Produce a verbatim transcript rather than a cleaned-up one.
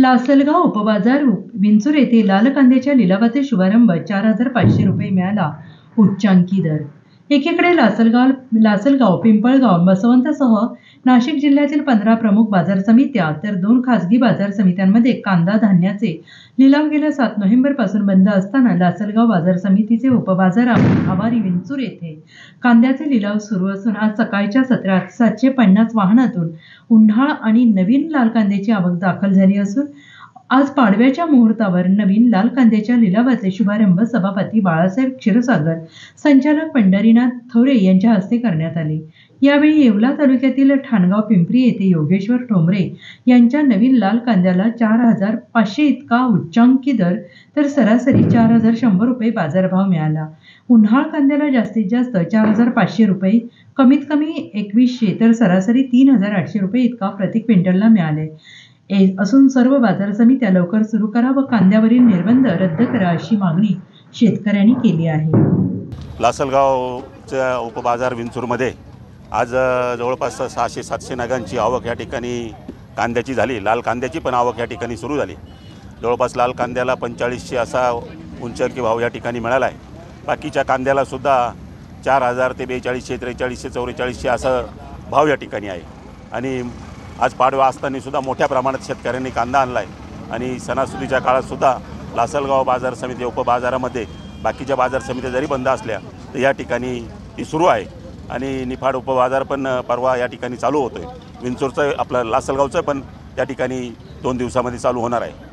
लासलगाव उपबाजार विंचूर येथे लाल कांद्याच्या लिलावाचे शुभारंभ. चार हजार पाचशे रुपये मिळाला उच्चांकी दर. एकीकडे लासलगाव लासलगाव पिंपळगाव बसवंतसह नाशिक जिल्ह्यातील पंधरा प्रमुख बाजार समित्या तर दोन खासगी बाजार समित्यांमध्ये कांदा धान्याचे लिलाव गेल्या सात नोव्हेंबर पासून बंद असताना लासलगाव बाजार समितीचे उपबाजार आवारी विंचूर येथे कांद्याचे लिलाव सुरू असून आज सकाळच्या सत्रात सातशे पन्नास वाहनातून उन्हाळ आणि नवीन लाल कांद्याची आवक दाखल झाली असून आज पाडव्याच्या मुहूर्तावर नवीन लाल कांद्याच्या लिलावाचे शुभारंभ सभापती बाळासाहेब क्षीरसागर, संचालक पंढरीनाथ थोरे यांच्या हस्ते करण्यात आले. यावेळी येवला तालुक्यातील ठाणगाव पिंपरी येथे योगेश्वर ठोंबरे यांच्या नवीन लाल कांद्याला चार हजार पाचशे इतका उच्चांकी दर तर सरासरी चार हजार शंभर रुपये बाजारभाव मिळाला. उन्हाळ कांद्याला जास्तीत जास्त चार हजार पाचशे रुपये, कमीत कमी एकवीसशे तर सरासरी तीन हजार आठशे रुपये इतका प्रति क्विंटलला मिळाले असून सर्व बाजार समित्या लवकर सुरू करा व कांद्यावरील निर्बंध रद्द करा अशी मागणी शेतकऱ्यांनी केली आहे. लासलगावच्या उपबाजार विंचूरमध्ये आज जवळपास सहाशे सातशे नगांची आवक या ठिकाणी कांद्याची झाली. लाल कांद्याची पण आवक या ठिकाणी सुरू झाली. जवळपास लाल कांद्याला पंचेचाळीसशे असा उंचांकी भाव या ठिकाणी मिळाला आहे. बाकीच्या कांद्याला सुद्धा चार हजार ते बेचाळीसशे त्रेचाळीसशे चौवेचाळीसशे असा भाव या ठिकाणी आहे. आणि आज पाडवा असताना सुद्धा मोठ्या प्रमाणात शेतकऱ्यांनी कांदा आणला आहे. आणि सणासुदीच्या काळातसुद्धा लासलगाव बाजार समिती उपबाजारामध्ये बाकीच्या बाजार समित्या जरी बंद असल्या तर या ठिकाणी ती सुरू आहे. आणि निफाड उपबाजार पण परवा या ठिकाणी चालू होतो आहे. विंचूरचं आपलं लासलगावचं पण या ठिकाणी दोन दिवसामध्ये चालू होणार आहे.